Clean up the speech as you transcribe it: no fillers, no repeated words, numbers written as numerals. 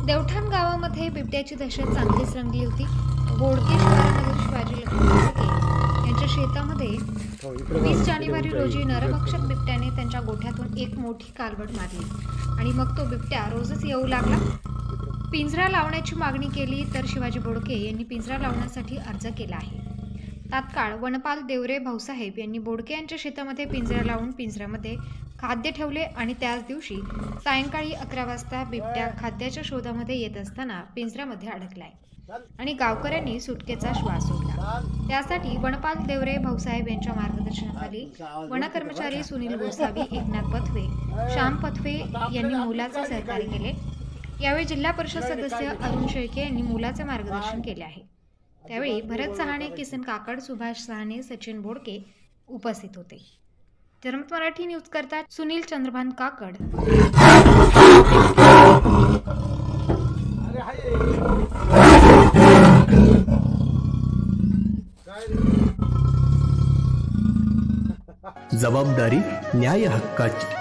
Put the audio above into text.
देवठाण गावामध्ये बिबट्याची दहशत चांगलीच रंगली होती। बोडके शहरामधील शिवाजी लक्ष्मण बोडके यांच्या शेतामध्ये 20 जानेवारी रोजी नरभक्षक बिबट्याने त्यांच्या गोठ्यातून एक मोठी कालवड मारली आणि मग तो बिबट्या रोजच येऊ लागला। पिंजरा लावण्याची मागणी केली तर शिवाजी बोडके यांनी पिंजरा लावण्यासाठी अर्ज केला आहे। तात्काळ वनपाल देवरे भाऊसाहेब यांनी बोडके यांच्या शेतामध्ये पिंजरा लावून पिंजऱ्यामध्ये खाद्य ठेवले आणि त्याच दिवशी सायंकाळी 11 वाजता बिबट्या खाद्याच्या शोधामध्ये येत असताना पिंजऱ्यामध्ये अडकलाय आणि गावकऱ्यांनी सुटकेचा श्वास सोडला। त्यासाठी वनपाल देवरे भाऊसाहेब यांच्या मार्गदर्शनाखाली वन कर्मचारी सुनील गोसावी, एकनाथ पथवे, श्याम पथवे यांनी मोलाचे सहकार्य केले। यावेळी जिल्हा परिषद सदस्य अरुण शेळके यांनी मोलाचे मार्गदर्शन केले आहे। त्यावेळी भरत सहाणे, किसन काकड, सुभाष सहाणे, सचिन बोडके उपस्थित होते। जनमत मराठी न्यूज करता सुनील चंद्रभान काकड। जबाबदारी न्याय हक्काची।